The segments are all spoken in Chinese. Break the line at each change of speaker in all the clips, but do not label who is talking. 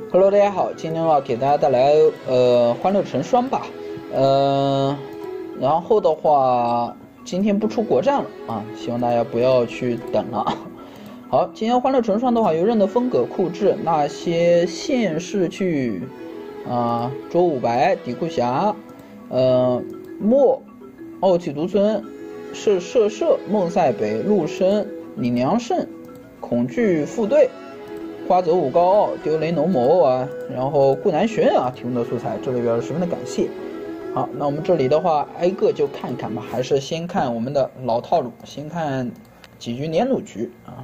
Hello， 大家好，今天给大家带来欢乐成双吧，然后的话今天不出国战了啊，希望大家不要去等了。好，今天欢乐成双的话有任的风格酷制那些县市剧卓武白、底库侠，莫、傲气独尊、射、孟塞北、陆生、李良胜、恐惧副队。花泽武高傲、丢雷农谋啊，然后顾南玄啊提供的素材，这里表示十分的感谢。好，那我们这里的话挨个就看看吧，还是先看我们的老套路，先看几局年弩局啊。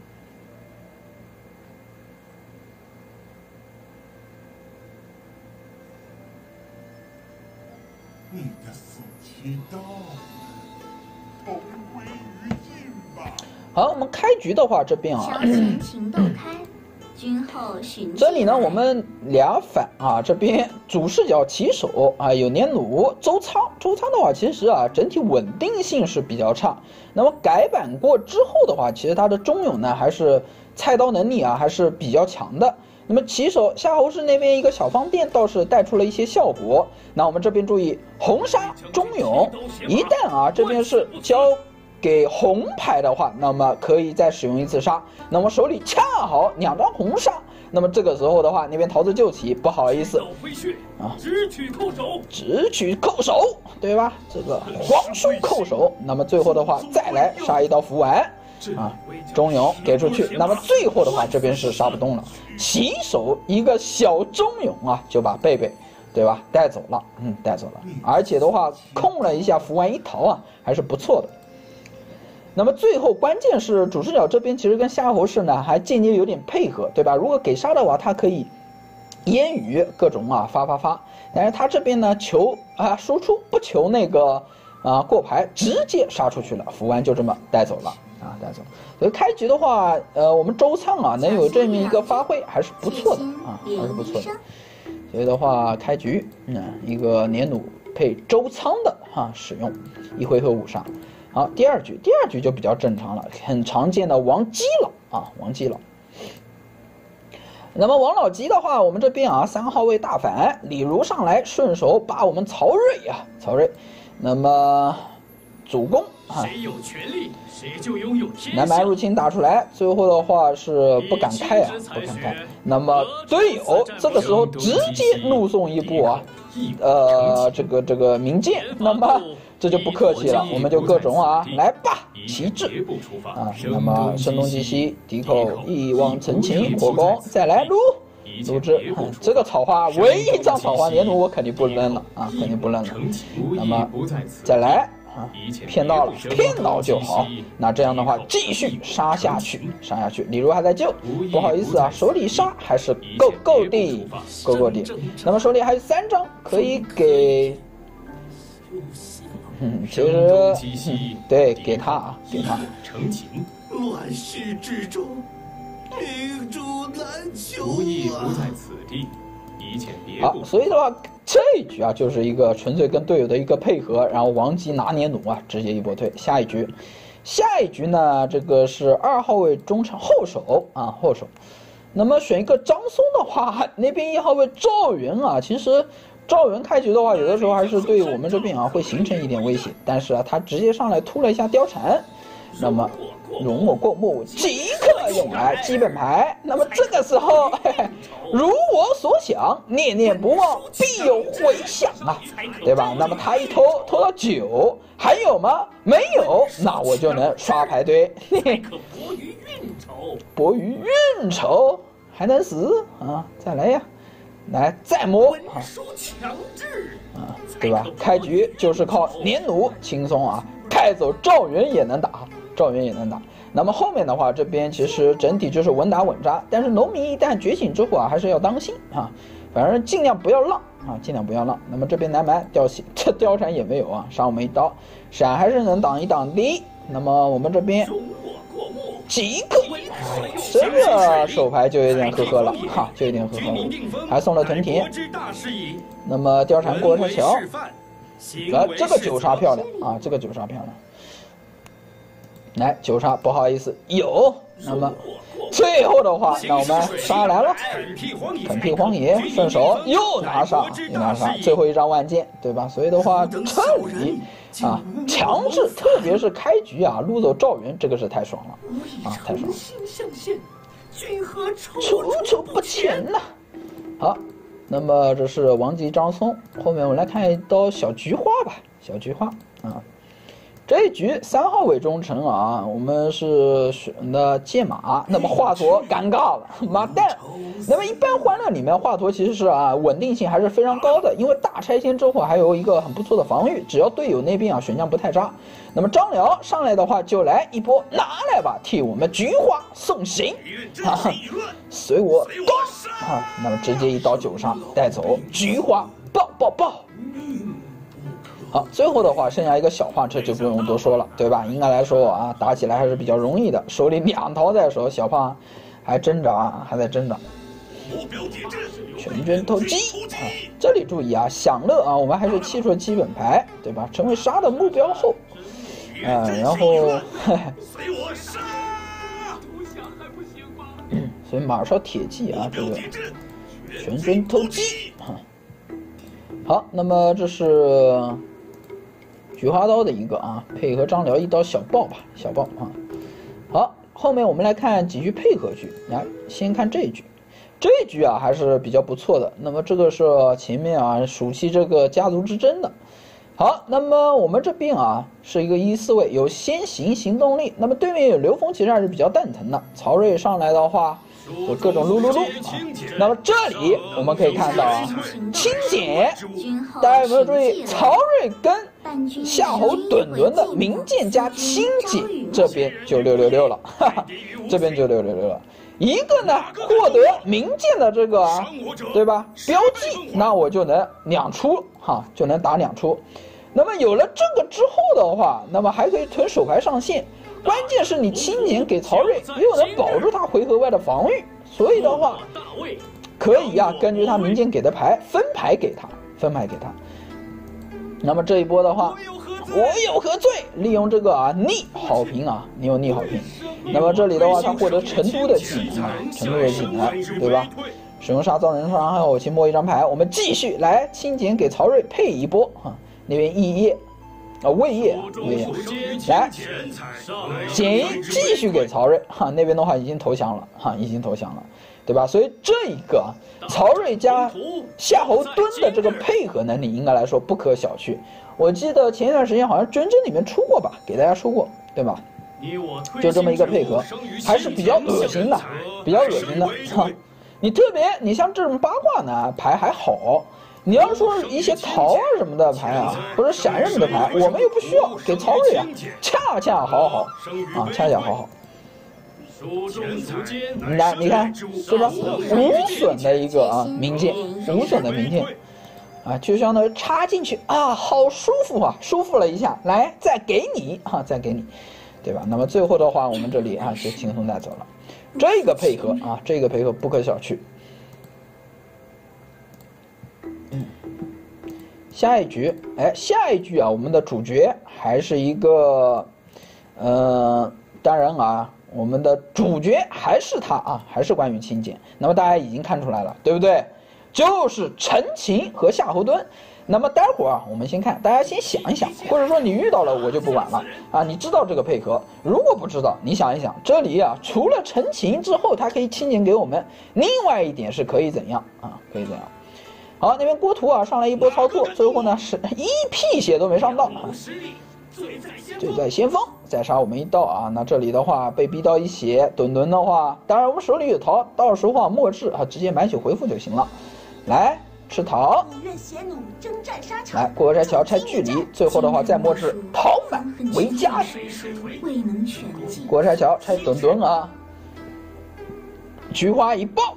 你的死期到了，同归于尽吧。
好，我们开局的话，这边啊，
小前情窦开。君后寻
这里呢，我们俩反啊，这边主视角旗手啊有年弩周仓的话，其实啊整体稳定性是比较差。那么改版过之后的话，其实他的中勇呢还是菜刀能力啊还是比较强的。那么旗手夏侯氏那边一个小方店倒是带出了一些效果。那我们这边注意红杀中勇，一旦啊这边是交给红牌的话，那么可以再使用一次杀。那么手里恰好2张红杀，那么这个时候的话，那边桃子救起，不好意思啊，直取扣手，对吧？这个皇叔扣手，那么最后的话再来杀一刀符丸啊，中勇给出去，那么最后的话这边是杀不动了，起手一个小中勇啊，就把贝贝。对吧？带走了，带走了，而且的话控了一下符丸一逃啊，还是不错的。那么最后关键是主视角这边其实跟夏侯氏呢还间接有点配合，对吧？如果给杀的话，他可以烟雨各种发，但是他这边呢求输出不求那个过牌，直接杀出去了，符丸就这么带走了带走。所以开局的话，我们周仓能有这么一个发挥还是不错的还是不错的。所以的话，开局一个年弩配周仓的使用，1回合5杀。好，第二局就比较正常了，很常见的王基佬王基佬。那么王老吉的话，我们这边3号位大反，李儒上来顺手把我们曹睿，那么主攻
谁有权力，谁就拥有天下。
南蛮入侵打出来，最后的话是不敢开不敢开。那么队友这个时候直接怒送一步这个明剑，那么这就不客气了，我们就各种来吧，旗帜那么声东击西，敌寇一往成情，火攻再来撸之，这个草花唯一一张草花年弩我肯定不扔了肯定不扔了。那么再来骗到了，骗到就好。那这样的话继续杀下去，李儒还在救，不好意思手里杀还是够的。那么手里还有3张可以给，其实对，给他。
乱世之中，明珠难求
无意不在此地，一切别过。
所以的话这一局就是一个纯粹跟队友的一个配合，然后王吉拿年弩直接一波退。下一局呢，这个是2号位中场后手。那么选一个张松的话，那边1号位赵元其实赵元开局的话，有的时候还是对我们这边会形成一点威胁，但是他直接上来突了一下貂蝉，那么容我过目即刻用来基本牌。那么这个时候如我所想，念念不忘必有回响对吧？那么他一偷到9，还有吗？没有，那我就能刷牌堆。博于运筹还能死再来呀，来再摸对吧？开局就是靠年弩轻松开走赵元也能打。那么后面的话，这边其实整体就是稳打稳扎，但是农民一旦觉醒之后还是要当心反正尽量不要浪那么这边南蛮这貂蝉也没有杀我们一刀，闪还是能挡一挡的。那么我们这边即刻这个手牌就有点呵了还送了屯田。那么貂蝉过车桥，这个9杀漂亮来9杀不好意思，有那么最后的话，那我们杀来了，粉屁荒野，顺手又拿杀，最后一张万剑，对吧？所以的话，这里啊，强制，特别是开局啊，撸走赵云，这个是太爽了啊，太爽了，楚楚不前呐。好，那么这是王吉张松，后面我们来看一刀小菊花吧，小菊花啊。这一局3号位忠诚啊，我们是选的剑马，那么华佗尴尬了，妈蛋。那么一般欢乐里面华佗其实是啊稳定性还是非常高的，因为大拆迁之后还有一个很不错的防御，只要队友那边啊选项不太渣。那么张辽上来的话就来一波拿来吧，替我们菊花送行啊，随我刀啊，那么直接一刀9杀带走菊花，爆。好，最后的话剩下一个小画车就不用多说了，对吧？应该来说啊，打起来还是比较容易的，手里2桃在手，小胖还挣扎啊，还在挣扎。全军突击啊！这里注意啊，享乐啊，我们还是弃出了基本牌，对吧？成为杀的目标后，然后，所以马上铁骑啊，这个全军突击啊。好，那么这是菊花刀的一个啊，配合张辽一刀小爆吧，小爆啊。好，后面我们来看几局配合局，来先看这一局，这一局啊还是比较不错的。那么这个是前面啊暑期这个家族之争的。好，那么我们这边啊是一个1-4位，有先行行动力。那么对面有刘封，其实还是比较蛋疼的。曹睿上来的话，就各种撸啊。那么这里我们可以看到啊，清简，大家有没有注意？曹睿跟夏侯顿的名剑加清简，这边就666了，哈哈，这边就666了。一个呢，获得名剑的这个啊，对吧？标记，那我就能2出哈，就能打2出。那么有了这个之后的话，那么还可以囤手牌上线。关键是你清简给曹睿，又能保住他回合外的防御，所以的话，可以啊，根据他名剑给的牌分牌给他。那么这一波的话，我有何罪？利用这个啊逆好评啊，你有逆好评。那么这里的话，他获得成都的技能啊，对吧？使用杀造人伤害后，先摸一张牌。我们继续来清简给曹睿配一波啊，那边异业啊魏业，来简一继续给曹睿哈，那边的话已经投降了哈，对吧？所以这一个曹睿加夏侯惇的这个配合能力，应该来说不可小觑。我记得前一段时间好像真真里面出过吧，给大家说过，对吧？就这么一个配合，还是比较恶心的哈。你像这种八卦呢牌还好，你要说一些桃啊什么的牌啊，或者闪什么的牌，我们又不需要给曹睿啊，恰恰好好。来，你看，对吧？无损的一个啊名剑，啊，就相当于插进去啊，好舒服啊，舒服了一下，来再给你啊，对吧？那么最后的话，我们这里啊就轻松带走了。这个配合啊，不可小觑。下一局啊，我们的主角还是一个，当然啊。我们的主角还是他啊，还是关羽清简。那么大家已经看出来了，对不对？就是陈情和夏侯惇。那么待会儿啊，我们先看，大家先想一想，或者说你遇到了我就不管了啊。你知道这个配合，如果不知道，你想一想，这里啊，除了陈情之后，他可以清简给我们，另外一点是可以怎样啊？好，那边郭图啊上来一波操作，最后呢是一屁血都没上到啊。罪在先锋，再杀我们一刀啊！那这里的话被逼到一血，顿的话，当然我们手里有桃，到时候啊墨汁啊直接满血回复就行了。来吃桃，来过河拆桥拆距离，最后的话再墨汁桃满为佳。过河拆桥拆顿啊，菊花一爆，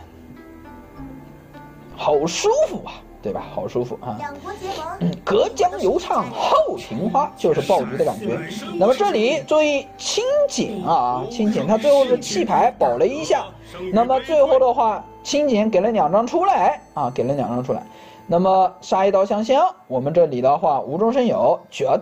好舒服啊！对吧？好舒服啊！隔江犹唱后庭花，就是爆菊的感觉。那么这里注意清简啊，清简它最后是弃牌保了一下。那么最后的话，清简给了2张出来啊，那么杀一刀香香，我们这里的话无中生有，决斗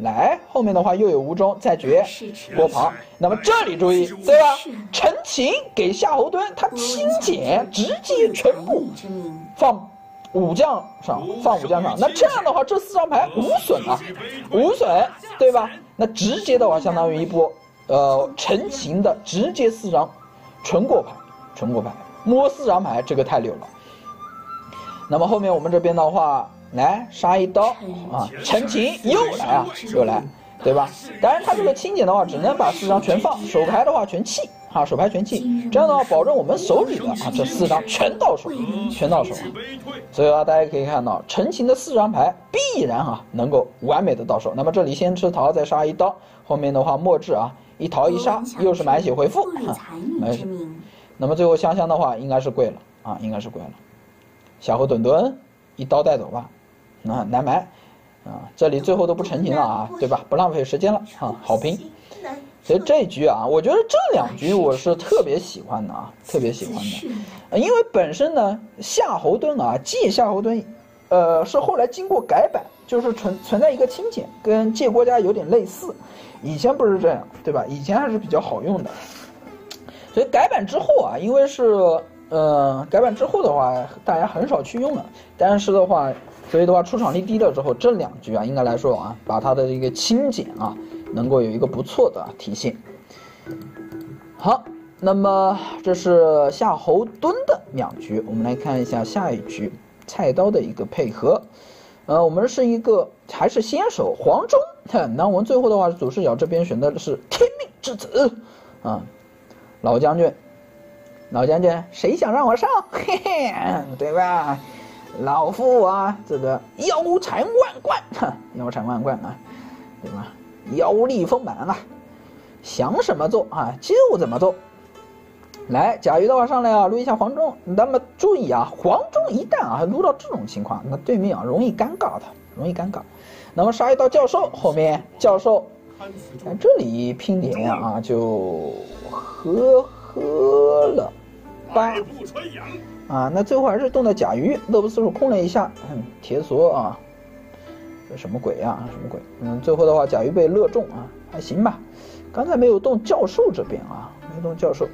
来，后面的话又有吴忠再决郭庞。那么这里注意，对吧？陈情给夏侯惇，他清减直接全部放武将上，那这样的话，这4张牌无损啊，无损，对吧？那直接的话，相当于一波陈情的直接4张纯过牌，摸4张牌，这个太牛了。那么后面我们这边的话，来杀一刀啊，陈情又来，对吧？当然他这个清减的话，只能把4张全放，手牌的话全弃啊，手牌全弃，这样的话保证我们手里的啊这4张全到手。所以啊，大家可以看到陈情的4张牌必然能够完美的到手。那么这里先吃桃，再杀一刀，后面的话末至啊一桃一杀，又是满血回复满血。那么最后香香的话应该是跪了啊，夏侯惇一刀带走吧，难埋啊，这里最后都不成情了啊，对吧？不浪费时间了啊，好拼。所以这一局啊，我觉得这2局我是特别喜欢的啊，因为本身呢，夏侯惇借夏侯惇，是后来经过改版，就是存在一个清减，跟借郭嘉有点类似，以前不是这样，对吧？以前还是比较好用的，所以改版之后啊，因为是改版之后的话，大家很少去用了，但是的话，所以的话出场率低了之后，这2局啊，应该来说啊，把它的一个清减啊，能够有一个不错的体现。好，那么这是夏侯惇的2局，我们来看一下下一局菜刀的一个配合。我们是一个还是先手黄忠，那我们最后的话主视角这边选择的是天命之子啊，老将军，谁想让我上？嘿嘿，对吧？老夫啊，这个腰缠万贯啊，对吧？腰力丰满啊，想什么做啊就怎么做。来，贾瑜的话上来啊，撸一下黄忠。那么注意啊，黄忠一旦撸到这种情况，那对面容易尴尬。那么杀一刀教授，后面教授，这里拼点啊就呵了8啊，那最后还是动的贾瑜，乐不思蜀空了一下，铁索啊，这什么鬼啊？最后的话贾瑜被乐中啊，还行吧。刚才没有动教授这边啊，没动教授。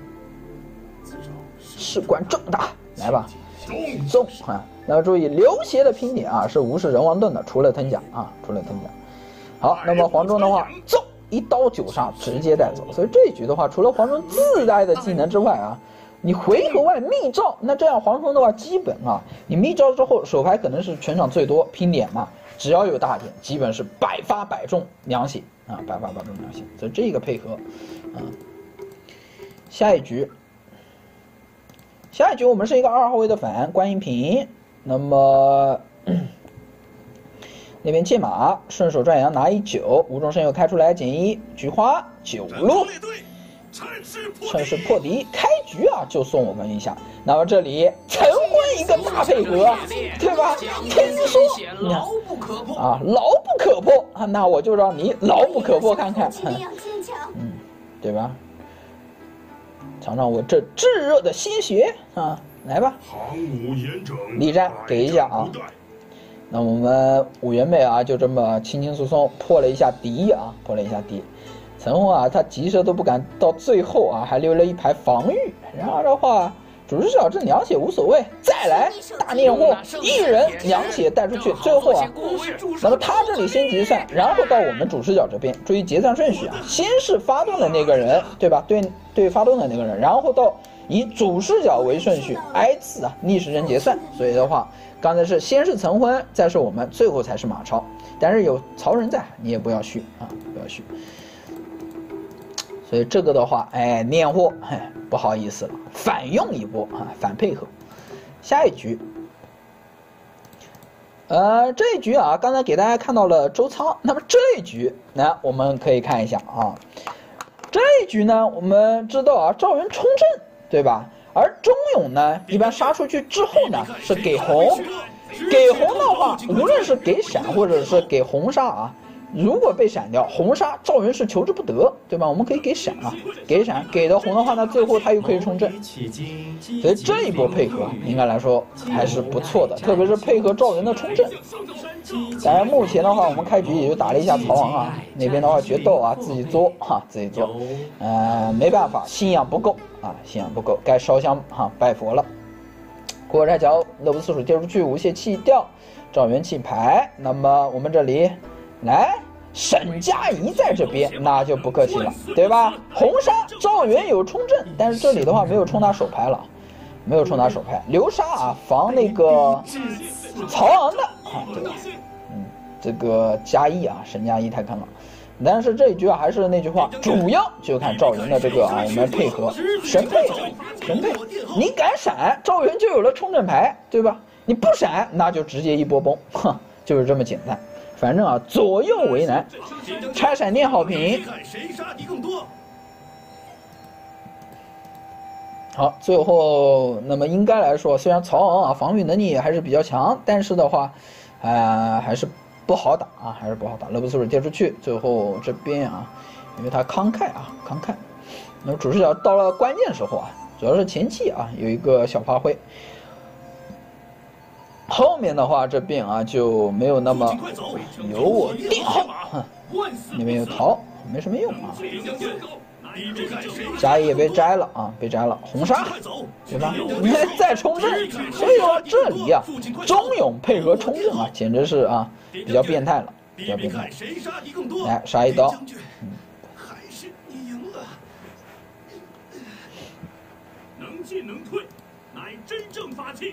事关重大，来吧，中啊！那么注意刘协的拼点啊是无视人王盾的，除了藤甲。好，那么黄忠的话，走一刀9杀直接带走。所以这一局的话，除了黄忠自带的技能之外啊，你回合外密召，那这样黄忠的话，基本啊，你密召之后手牌可能是全场最多拼点嘛，只要有大点，基本是百发百中2血啊，所以这个配合啊，下一局我们是一个2号位的反关银平，那么那边借马顺手转阳拿一9，无中生有开出来减1，菊花9路，趁势破敌，开局啊就送我们一下。那么这里陈昏一个大配合，对吧？听说
牢不可破
啊，牢不可破啊，那我就让你牢不可破看看，对吧？尝尝我这炙热的鲜血啊！来吧，力战给一下啊！那我们五元妹啊，就这么轻轻松松破了一下敌啊，陈红啊，他急射都不敢到最后啊，还留了一排防御。然而的话，主视角这2血无所谓，再来大念货，一人2血带出去。最后啊，那么他这里先结算，然后到我们主视角这边，注意结算顺序啊，先是发动的那个人，对吧？对发动的那个人，然后到以主视角为顺序，挨次啊逆时针结算。所以的话，刚才是先是岑昏，再是我们，最后才是马超。但是有曹仁在，你也不要虚啊，不要虚。所以这个的话，念货，不好意思了，反用一波啊，反配合。下一局，这一局啊，刚才给大家看到了周仓，那么这一局，那我们可以看一下啊，这一局呢，我们知道啊，赵云冲阵，对吧？而钟勇呢，一般杀出去之后呢，是给红，给红的话，无论是给闪或者是给红杀啊， 如果被闪掉，红杀赵云是求之不得，对吧？我们可以给闪啊，给闪，给的红的话呢，最后他又可以冲阵，所以这一波配合应该来说还是不错的，特别是配合赵云的冲阵。当然目前的话，我们开局也就打了一下曹王啊，那边的话决斗啊自己作哈，自己作，没办法，信仰不够啊，信仰不够，该烧香哈拜佛了。过河拆桥，乐不思蜀接出去，无懈弃掉，赵云弃牌。那么我们这里来沈佳宜在这边，那就不客气了，对吧？红杀赵云有冲阵，但是这里的话没有冲他手牌了，没有冲他手牌，流沙啊防那个曹昂的啊，对吧？这个佳宜啊，沈佳宜太坑了。但是这一局啊，还是那句话，主要就看赵云的这个啊，我们配合神配，神配，你敢闪，赵云就有了冲阵牌，对吧？你不闪，那就直接一波崩，哼，就是这么简单。反正啊，左右为难。拆闪电好评。好，最后那么应该来说，虽然曹昂啊防御能力还是比较强，但是的话，还是不好打啊，还是不好打。乐不思蜀接出去，最后这边啊，因为他慷慨啊，慷慨。那么主视角到了关键时候啊，主要是前期啊有一个小发挥，后面的话这边啊就没有那么有我定号，那边有逃，没什么用啊。佳宜也被摘了啊，被摘了，红杀，对吧？你看再冲阵，所以说这里啊，中勇配合冲阵啊，简直是啊比较变态了，比较变态。来杀一刀，
还是你赢了。
能进能退，乃真正法器。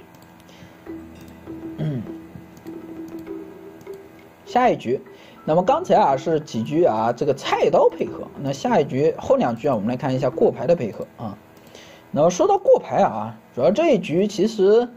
下一局。那么刚才啊是几局啊这个菜刀配合，那下一局后两局啊我们来看一下过牌的配合啊。那么说到过牌啊，主要这一局其实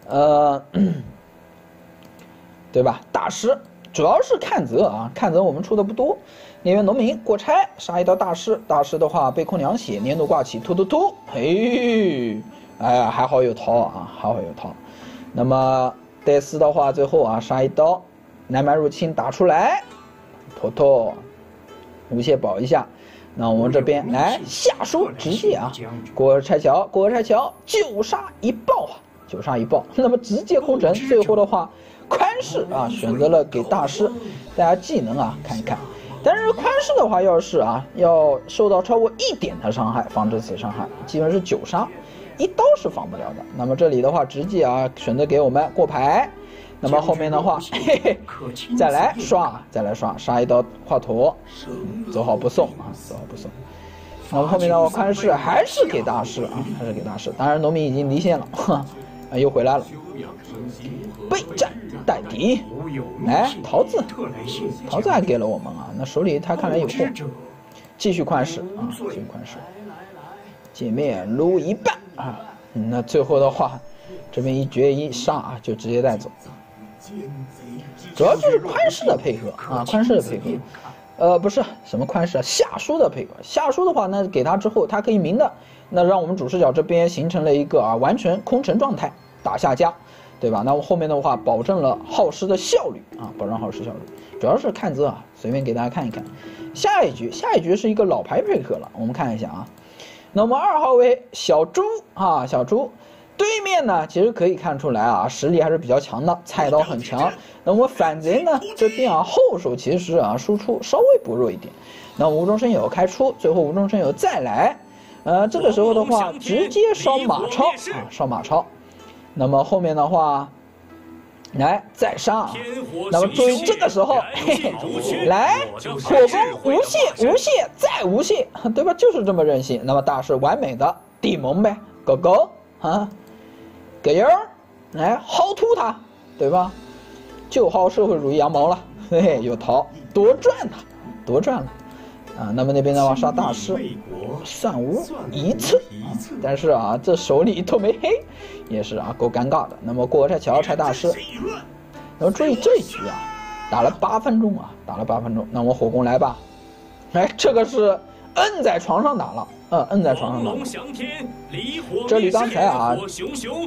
对吧？大师主要是看泽啊，看泽我们出的不多。那边农民过拆杀一刀大师，大师的话被控2血，粘土挂起突突突，嘿，哎呀还好有逃啊，还好有逃。那么戴斯的话最后啊杀一刀，南蛮入侵打出来。坨坨，无懈保一下。那我们这边来下书直接啊，过河拆桥，过河拆桥，9杀1爆啊，9杀1爆。那么直接空城，最后的话，宽视啊选择了给大师，大家技能啊看一看。但是宽视的话，要是啊要受到超过1点的伤害，防止此伤害，基本是9杀，1刀是防不了的。那么这里的话，直接啊选择给我们过牌。那么后面的话，嘿嘿，再来刷，杀一刀华佗，走好不送啊，走好不送。那么后面的话，宽视还是给大师啊，还是给大师。当然农民已经离线了，啊又回来了。备战待敌，来桃子，桃子还给了我们啊，那手里他看来有货，继续宽视啊，继续宽视。界面撸一半啊，那最后的话，这边一决一杀啊，就直接带走。主要就是宽视的配合啊，宽视的配合，不是什么宽视啊，下书的配合。下书的话呢，给他之后，他可以明的，那让我们主视角这边形成了一个啊完全空城状态，打下家，对吧？那我后面的话保证了耗时的效率啊，保证耗时效率。主要是看泽啊，随便给大家看一看。下一局是一个老牌配合了，我们看一下啊。那么2号位小猪啊，小猪。对面呢，其实可以看出来啊，实力还是比较强的，菜刀很强。那么反贼呢，这边啊后手其实啊输出稍微薄弱一点。那无中生有开出，最后无中生有再来，这个时候的话直接烧马超啊，烧马超。那么后面的话，来再杀啊。那么注意这个时候，嘿嘿，来火攻无懈再无懈，对吧？就是这么任性。那么大师完美的地蒙呗，狗狗啊。给人来薅秃他，对吧？就薅社会主义羊毛了，嘿嘿，有逃多赚了啊！那么那边的话杀大师，算无一次，但是啊，这手里都没黑，也是啊，够尴尬的。那么过河拆桥拆大师，那么注意这一局啊，打了8分钟啊，打了8分钟。那我火攻来吧，哎，这个是摁在床上打了，摁在床上打了。这里刚才啊。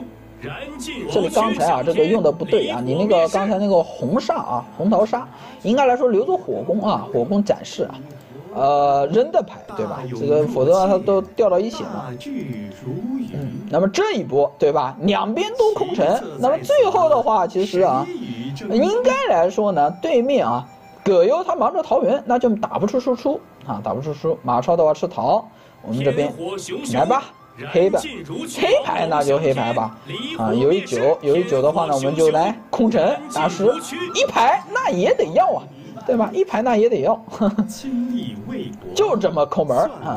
燃尽
这里刚才啊，这个用的不对啊，你那个刚才那个红煞啊，红桃煞，应该来说留着火攻啊，火攻展示啊。扔的牌对吧？这个否则它都掉到一起了。那么这一波对吧？两边都空城，那么最后的话，其实啊，应该来说呢，对面啊，葛优他忙着桃园，那就打不出输出啊，打不出输出。马超的话吃桃，我们这边来吧，黑的黑牌那就黑牌吧。啊，有一九的话呢，我们就来空城打10，一牌那也得要啊。对吧？一牌那也得要，就这么抠门啊！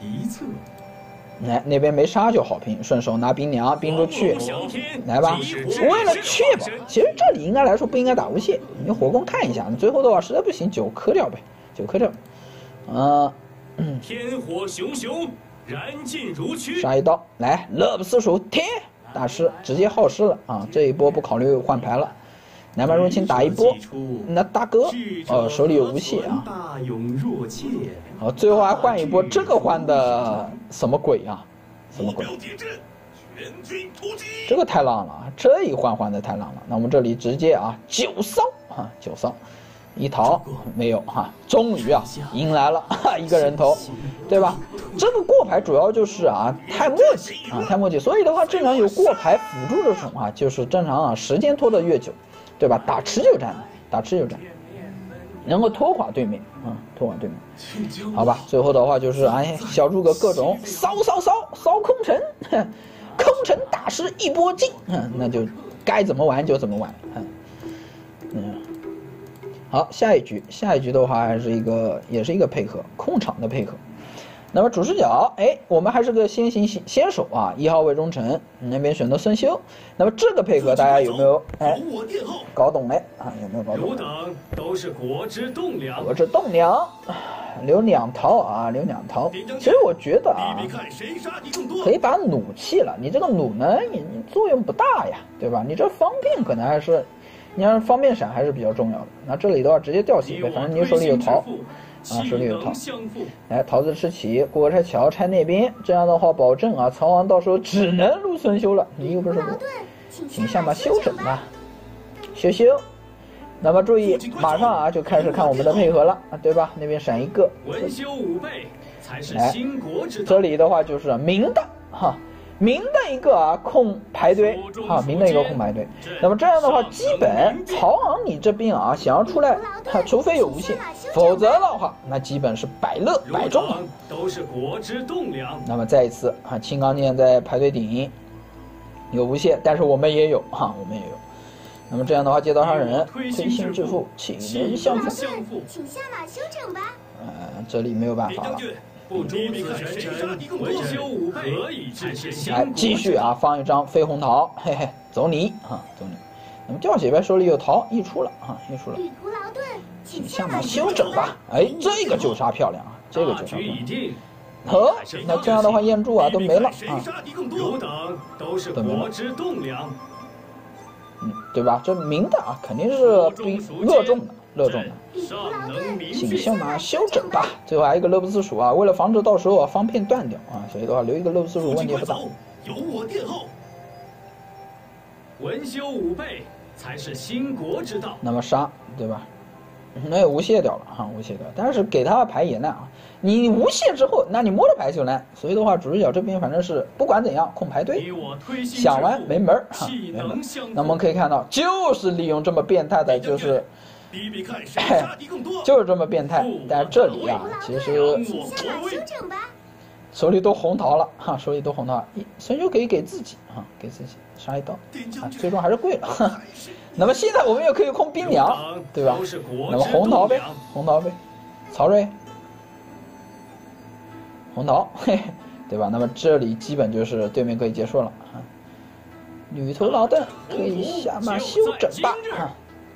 来那边没杀就好拼，顺手拿冰凉冰出去，来吧。为了确保，其实这里应该来说不应该打无懈，你火攻看一下，最后的话实在不行9磕掉呗，9磕掉。
天火熊熊，燃尽如躯。
杀一刀，来乐不思蜀天大师直接耗尸了啊！这一波不考虑换牌了。南蛮入侵打一波，那大哥手里有无懈啊，最后还换一波，这个换的什么鬼啊？什么鬼？这个太浪了，这一换的太浪了。那我们这里直接啊9骚啊9骚，一逃没有哈，终于啊迎来了一个人头，对吧？这个过牌主要就是啊太墨迹啊太墨迹，所以的话正常有过牌辅助这种啊，就是正常啊时间拖得越久。对吧？打持久战，能够拖垮对面啊，拖垮对面。好吧，最后的话就是小诸葛各种骚空城，空城大师一波进，那就该怎么玩就怎么玩。好，下一局的话也是一个配合控场的配合。那么主视角，我们还是个先手啊，1号魏忠诚那边选择孙修。那么这个配合大家有没有搞懂嘞啊？有没有搞懂？
汝等都是国之栋梁，
国之栋梁，留2桃啊，留2桃。其实我觉得啊，可以把弩弃了。你这个弩呢，你作用不大呀，对吧？你这方便可能还是，你要是方便闪还是比较重要的。那这里的话直接掉血呗，反正你手里有桃。啊，手里有桃，来桃子吃起，过拆桥拆那边，这样的话保证啊，曹王到时候只能入孙修了，你又不是我，请下马休整吧，修。那么注意，马上啊就开始看我们的配合了啊，对吧？那边闪一个，
文修武备才是兴国之道。
这里的话就是明的哈。明的一个啊控排队啊，明的一个控排队。那么这样的话，基本曹昂你这边啊想要出来，除非有无懈，否则的话，那基本是百乐百中了。
都是国之栋梁。
那么再一次啊，青钢剑在排队顶有无懈，但是我们也有哈，我们也有。那么这样的话，借刀杀人，推心置腹，请人相负。
请下马休整吧。
这里没有办法了。
不诛此神神，文修武备可以治之。
来继续啊，放一张飞红桃，嘿嘿，走你啊，走你。那么掉血呗，手里有桃，溢出了啊，溢出了。
旅途劳顿，
请下马休整吧。这个9杀漂亮啊，这个9杀漂亮。那这样的话燕柱啊都没了啊。
汝等都是国之栋梁。
对吧？这明的啊，肯定是乐中的。请下马休整吧。最后还有一个乐不思蜀啊，为了防止到时候啊方片断掉啊，所以的话留一个乐不思蜀问题不大。
有我殿后，文修武备才是兴国之道。
那么杀对吧？那无懈掉了哈，无懈掉，但是给他的牌也难啊。你无懈之后，那你摸着牌就难，所以的话，主视角这边反正是不管怎样控排队，想完没门儿哈，没门。那我们可以看到，就是利用这么变态的，就是就是这么变态。但是这里啊，其实手里都红桃了哈，手里都红桃，孙修可以给自己啊，给自己杀一刀啊，最终还是跪了。那么现在我们也可以控冰凉，对吧？那么红桃呗，曹睿，红桃，嘿，对吧？那么这里基本就是对面可以结束了啊。旅途劳顿，可以下马休整吧啊。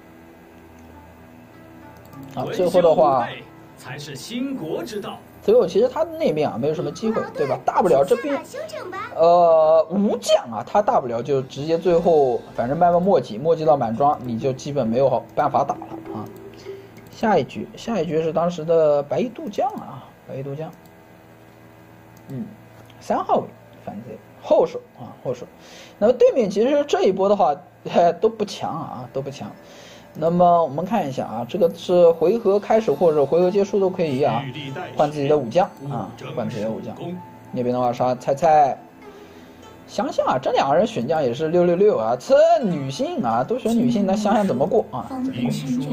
好，最后的话，
才是兴国之道。
最后其实他那边啊没有什么机会，对吧？大不了这边，无将啊，他大不了就直接最后反正慢慢墨迹到满装，你就基本没有办法打了啊。下一局是当时的白衣渡江啊，白衣渡江，3号位反贼后手啊，后手。那么对面其实这一波的话，都不强啊，都不强。那么我们看一下啊，这个是回合开始或者回合结束都可以啊，换自己的武将啊，换自己的武将。那边的话杀菜菜。想想啊，这两个人选将也是666啊，这女性啊，都选女性，那想想怎么过啊？怎么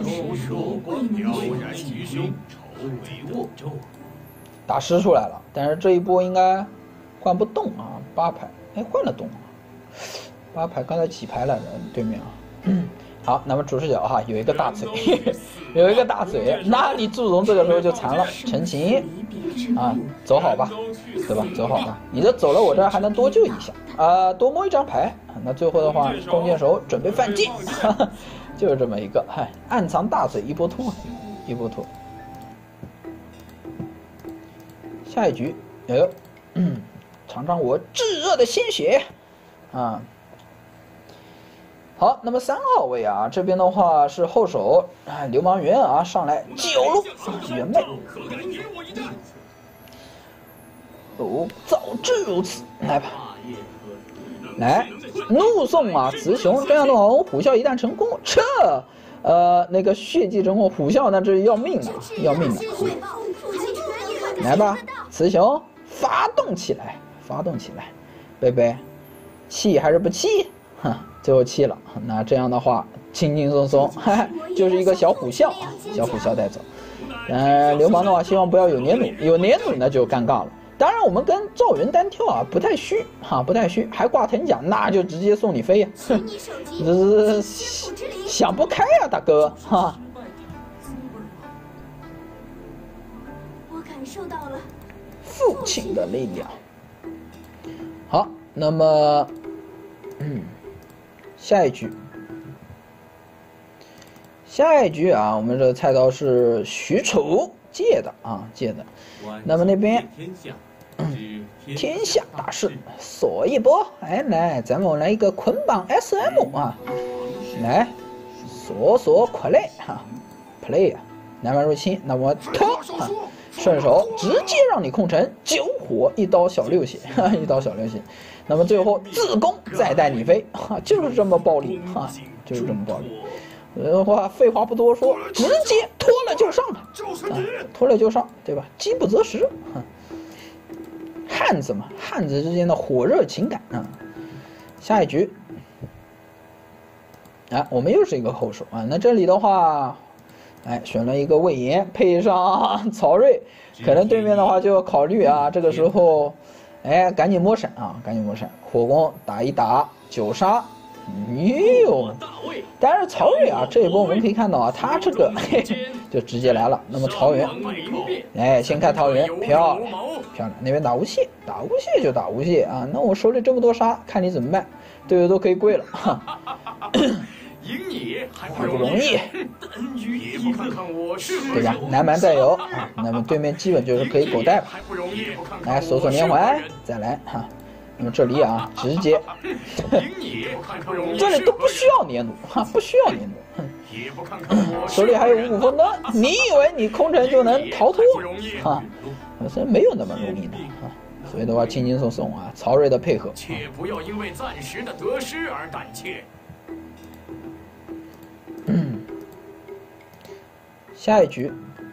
过？打狮出来了，但是这一波应该换不动啊，8排，哎，换了动啊，8排刚才几排来着？对面啊，好，那么主视角哈，有一个大嘴，有一个大嘴，那你祝融这个时候就残了，陈情啊，走好吧，对吧？走好吧，你这走了，我这还能多救一下啊，多摸一张牌。那最后的话，弓箭手准备犯贱，就是这么一个，嗨，暗藏大嘴一波突，一波突。下一局，哎呦，尝尝我炙热的鲜血啊！好，那么3号位啊，这边的话是后手，流氓猿啊上来9路原妹。哦，早知如此，来吧，来怒送啊雌雄，这样的话我虎啸一旦成功，这那个血祭成功，虎啸那这是要命的，要命的。来吧，雌雄发动起来，发动起来，贝贝，气还是不气？哼，最后气了。那这样的话，轻轻松松，就是一个小虎啸，小虎啸带走。流氓的话，希望不要有年弩，有年弩那就尴尬了。当然，我们跟赵云单挑啊，不太虚哈，不太虚，还挂藤甲，那就直接送你飞呀！这想不开呀，大哥哈。
我感受到了
父亲的力量。好，那么，下一局，下一局啊，我们这菜刀是许褚借的啊，借的。那么那边，天下大势，锁一波，哎，来，咱们来一个捆绑 SM 啊，来，锁快类哈 ，play 啊，南蛮入侵，那么拖啊，顺手直接让你控城9火，1刀小6血，1刀小6血，那么最后自宫再带你飞，哈，就是这么暴力哈，就是这么暴力。废话不多说，直接拖了就上啊，拖了就上，对吧？饥不择食，汉子嘛，汉子之间的火热情感啊。下一局，啊，我们又是一个后手啊。那这里的话，哎，选了一个魏延，配上曹睿，可能对面的话就要考虑啊，这个时候，哎，赶紧摸闪啊，赶紧摸闪，火攻打一打9杀。哟，但是曹睿啊，这一波我们可以看到啊，他这个就直接来了。那么曹元，哎，先看曹元，漂亮漂亮，那边打无懈，打无懈就打无懈啊。那我手里这么多杀，看你怎么办，队友都可以跪了，还不容易，对吧？南蛮再有啊，那么对面基本就是可以狗带了。来锁连环，再来哈。那么这里啊，直接，这里都不需要连弩哈，不需要连弩，手里还有五谷丰登，你以为你空城就能逃脱哈？所以没有那么容易的啊，所以的话轻轻松松啊，曹睿的配合，
切不要因为暂时的得失而胆怯。
下一局。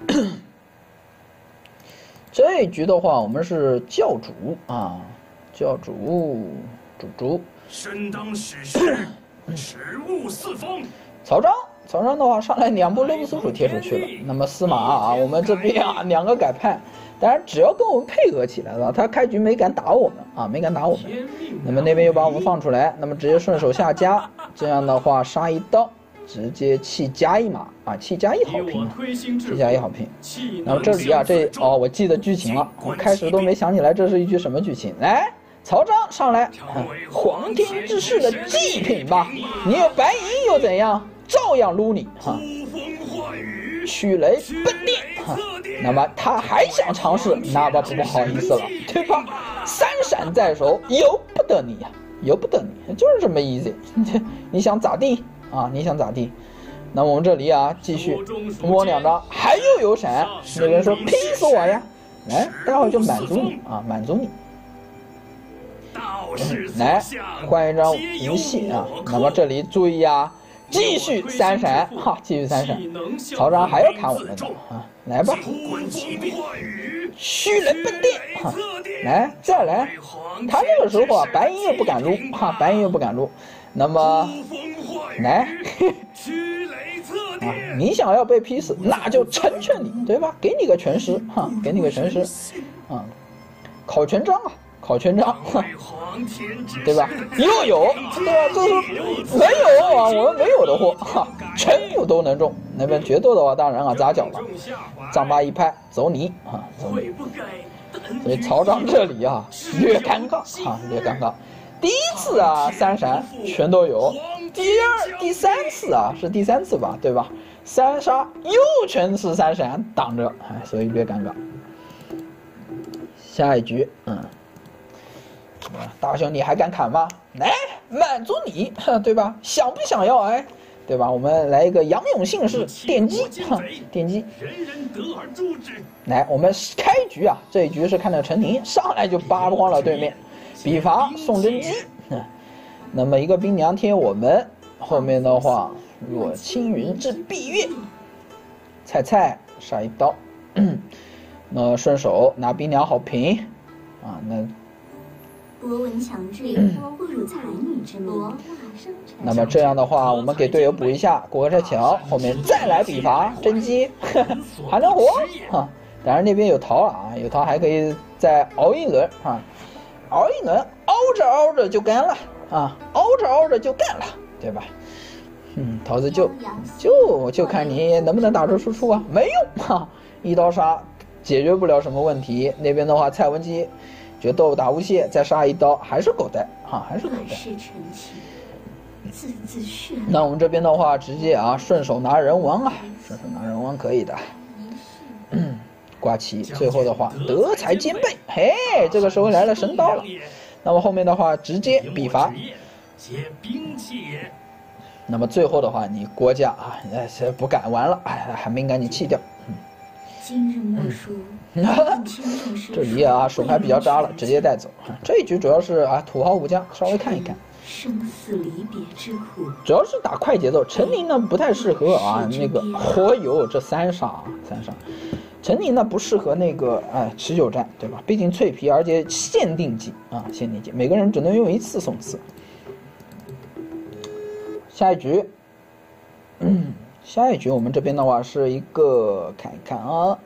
这一局的话，我们是教主啊。教主，
身当矢石，耻物四方。
曹彰的话上来2波勒布斯鼠贴出去了。那么司马啊，我们这边啊2个改判，当然只要跟我们配合起来了，他开局没敢打我们啊，没敢打我们。那么那边又把我们放出来，那么直接顺手下家，这样的话杀一刀，直接气加1码啊，气加1好评，气加1好评。那么这里啊，我记得剧情了，我开始都没想起来这是一局什么剧情，来。曹彰上来，皇天之势的祭品吧，你有白银又怎样，照样撸你哈。驱雷奔电哈，那么他还想尝试，那么不好意思了，对吧？3闪在手，由不得你呀，由不得你，就是这么 easy。你想咋地啊？你想咋地？那么我们这里啊，继续摸2张，还有闪，那边说拼死我呀，来，待会儿就满足你啊，满足你。 来换一张无戏啊。那么这里注意啊，继续三闪哈，继续三闪。曹彰还要砍我们的啊，来吧，虚人笨电哈，来再来。他这个时候啊，白银又不敢撸哈，白银又不敢撸。那么来。啊，你想要被劈死，那就成全你，对吧？给你个全尸哈，给你个全尸，啊，考全章啊，考全章，对吧？又有，对吧？这是没有啊，我们没有的货哈，全部都能中。那边决斗的话，当然啊砸脚了，丈八一拍，走你啊，走你。所以曹彰这里啊略尴尬啊，略尴尬。第一次啊三闪全都有。第三次啊，是第三次吧，对吧？三杀又全是三闪挡着，哎，所以略尴尬。下一局，大兄你还敢砍吗？来满足你，对吧？想不想要？哎，对吧？我们来一个杨勇姓氏电击，电击。来，我们开局啊，这一局是看到陈宁上来就扒光了对面，比罚宋真基。那么一个冰娘贴我们，后面的话若青云至碧月，菜菜杀一刀，那顺手拿冰娘好评啊。那
博闻强志，不辱才女之名。
那么这样的话，我们给队友补一下过河拆桥，后面再来比罚真机，还能活哈。当然那边有桃啊，有桃还可以再熬一轮啊，熬一轮，熬着熬着就干了。啊，熬着熬着就干了，对吧？桃子就看你能不能打出输出啊，没用哈，一刀杀解决不了什么问题。那边的话，蔡文姬决斗打无懈，再杀一刀还是狗带哈，还是狗带。那我们这边的话，直接啊顺手拿人王啊，顺手拿人王可以的。挂旗，最后的话德才兼备，嘿，这个时候来了神刀了。那么后面的话直接比罚，那么最后的话你郭嘉啊，不敢玩了，哎，寒冰赶紧弃掉。
今日莫输，
这里啊手牌比较渣了，直接带走。这一局主要是啊土豪武将，稍微看一看。
生死离别之苦，
主要是打快节奏，陈宁呢不太适合啊那个火友这三杀。陈宁呢不适合那个持久战，对吧？毕竟脆皮，而且限定技啊，限定技，每个人只能用一次送次。下一局，下一局我们这边的话是一个看一看啊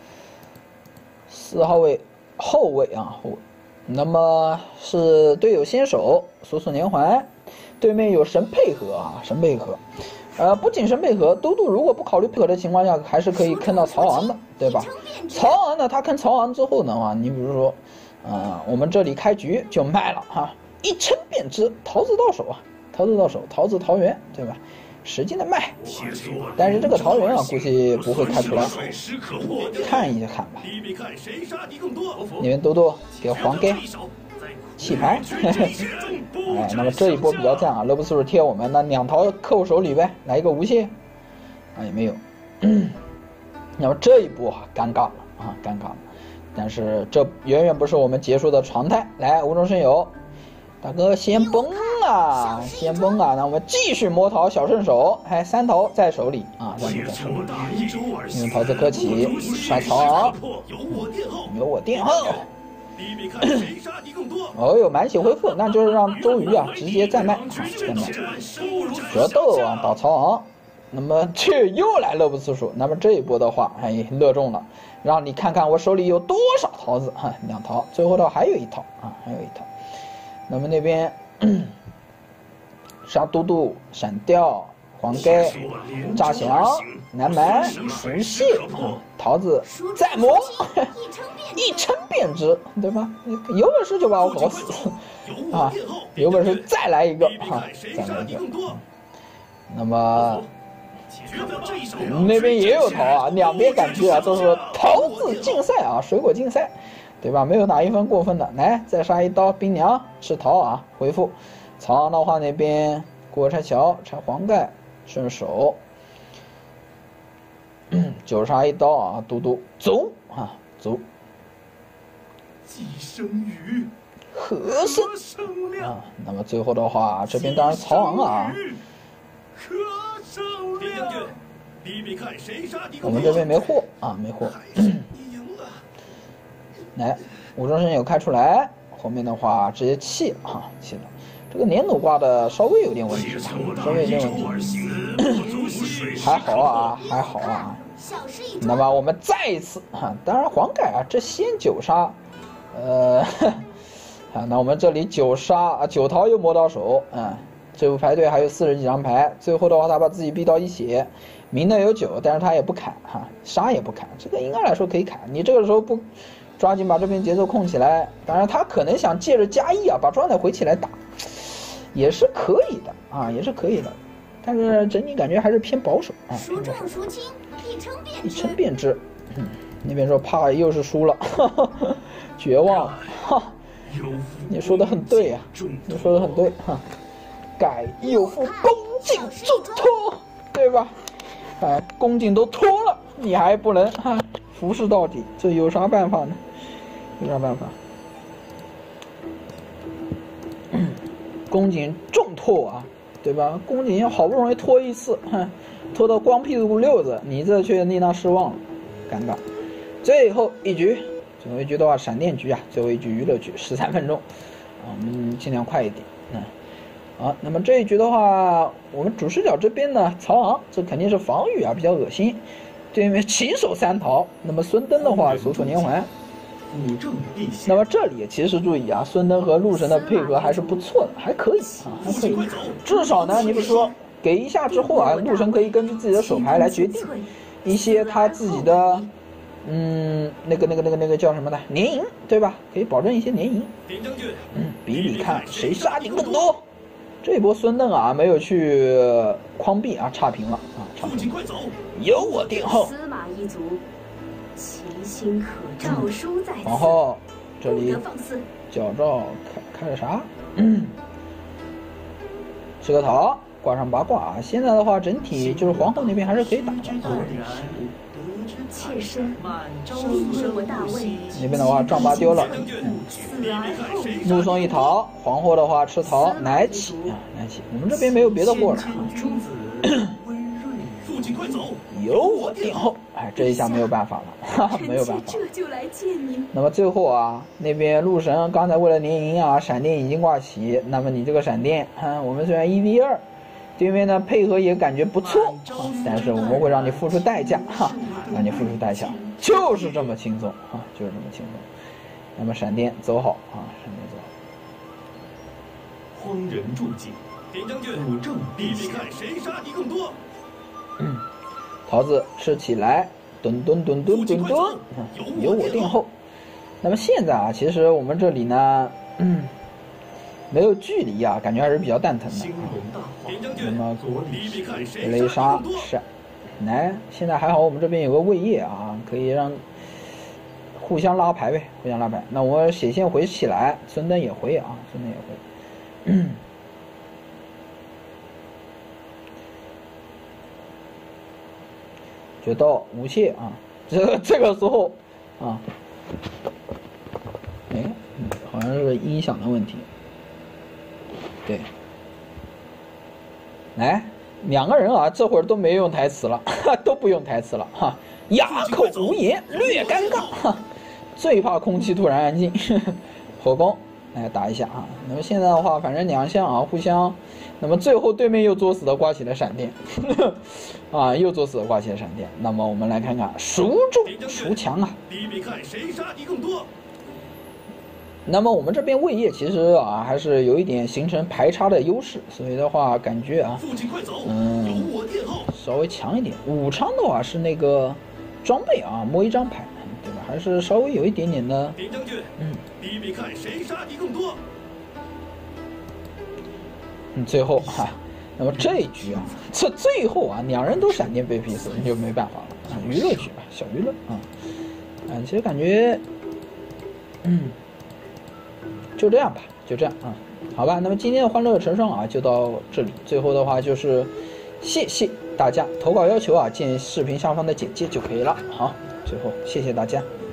，4号位后卫啊后卫，那么是队友先手速速连环，对面有神配合啊神配合。不仅神配合，都督如果不考虑配合的情况下，还是可以坑到曹昂的，对吧？曹昂呢，他坑曹昂之后的话，你比如说，我们这里开局就卖了哈，一称便知，桃子到手啊，桃子到手，桃子桃园，对吧？使劲的卖，但是这个桃园啊，估计不会开出来，看一下看吧。那边多多给黄盖弃牌，哎，那么这一波比较赞啊，乐不思蜀贴我们，那2桃扣手里呗，来一个无懈，啊也没有，那么这一波尴尬了啊，尴尬了，但是这远远不是我们结束的常态。来，无中生有，大哥先崩啊，先崩啊，那我们继续摸桃小顺手，还3桃在手里啊，3桃在手里，用桃子客气杀曹昂，有我殿后。哦哟，满血恢复，那就是让周瑜啊直接再卖啊，再卖决斗啊打曹昂，那么这又来乐不思蜀，那么这一波的话，哎，乐中了，让你看看我手里有多少桃子哈，2桃，最后的话还有1桃啊，还有1桃，那么那边杀嘟嘟闪掉黄盖炸翔南蛮无懈桃子再磨一称便知，对吧？有本事就把我搞死啊！有本事再来一个啊！再来一个。那么那边也有桃啊，两边感觉啊都是桃子竞赛啊，水果竞赛，对吧？没有哪一分过分的。来，再杀一刀，冰娘吃桃啊！回复曹昂的话，那边过拆桥拆黄盖顺手9杀一刀啊！嘟嘟走啊走！
寄生鱼，
和珅
胜亮，
啊。那么最后的话，这边当然曹昂啊，
可胜亮。将军，比比看谁杀敌
我们这边没货啊，没货。
你赢了。
来，武装神有开出来，后面的话直接弃了哈，弃了。这个年弩挂的稍微有点问题，稍微有点问题。还好啊，还好啊。
小事一桩。
那么我们再一次哈，当然黄盖啊，这先9杀，啊，那我们这里9杀啊，9桃又摸到手啊。这副牌队还有40几张牌，最后的话他把自己逼到1血，明的有9，但是他也不砍哈，杀也不砍，这个应该来说可以砍。你这个时候不抓紧把这边节奏控起来，当然他可能想借着加1啊，把状态回起来打。也是可以的啊，也是可以的，但是整体感觉还是偏保守啊。
孰重孰轻，一称便知。
一称便知。那边说怕又是输了，绝望。哈，你说的很对啊，你说的很对哈。改有负恭敬重托，对吧？哎，恭敬都脱了，你还不能哈服侍到底，这有啥办法呢？有啥办法？宫颈重拓啊，对吧？宫颈好不容易拖一次，拖到光屁股溜子，你这却令他失望了，尴尬。最后一局，最后一局的话，闪电局啊，最后一局娱乐局13分钟，啊，我们尽量快一点。好，那么这一局的话，我们主视角这边呢，曹昂这肯定是防御啊，比较恶心。对面起手3桃，那么孙登的话，索索连环。那么这里其实注意啊，孙登和陆神的配合还是不错的，还可以啊，还可以。至少呢，你比如说给一下之后啊，陆神可以根据自己的手牌来决定一些他自己的，那个叫什么呢？连赢，对吧？可以保证一些连赢。比比看谁杀敌更多。这一波孙登啊，没有去匡弼啊，差评了啊，差评。由我定后。
司马一族。其心可诏书在此。
皇后，这里
不得放肆。
矫诏开了啥？吃个桃，挂上八卦啊。现在的话，整体就是皇后那边还是可以打的。
妾身命为我大位。
那边的话，丈八丢了。怒送一桃，皇后的话吃桃，奶起啊，奶起。我们这边没有别的货了。
快走！
由我定后，哎，这一下没有办法了，哈哈，没有办法。
这就来见您。
那么最后啊，那边陆神刚才为了连赢啊，闪电已经挂起。那么你这个闪电，我们虽然1v2，对面呢配合也感觉不错，但是我们会让你付出代价，哈，让你付出代价，就是这么轻松啊，就是这么轻松。那么闪电走好啊，闪电走
好。荒人注解，点将军，武正比比看谁杀敌更多。
桃子吃起来，蹲，由我定后。那么现在啊，其实我们这里呢，没有距离啊，感觉还是比较蛋疼的。那么雷莎闪，来，现在还好，我们这边有个位业啊，可以让互相拉牌呗，互相拉牌。那我血线回起来，孙登也回啊，孙登也回。决斗无懈啊，这个时候啊，哎，好像是音响的问题。对，来2个人啊，这会儿都没用台词了，都不用台词了哈，哑口无言，略尴尬哈，最怕空气突然安静。火攻来打一下啊，那么现在的话，反正2项啊互相。那么最后对面又作死的挂起了闪电，啊，又作死的挂起了闪电。那么我们来看看孰重孰强啊？
比比看谁杀敌更多。
那么我们这边位业其实啊还是有一点形成排差的优势，所以的话感觉啊，稍微强一点。武昌的话是那个装备啊，摸1张牌，对吧？还是稍微有一点点的。
点将军，比比看谁杀敌更多。
最后哈，那么这一局啊，这最后啊，2人都闪电被劈死，你就没办法了啊，娱乐局吧，小娱乐啊，其实感觉，就这样吧，就这样啊，好吧，那么今天的欢乐成双啊，就到这里。最后的话就是谢谢大家投稿要求啊，见视频下方的简介就可以了。好，最后谢谢大家。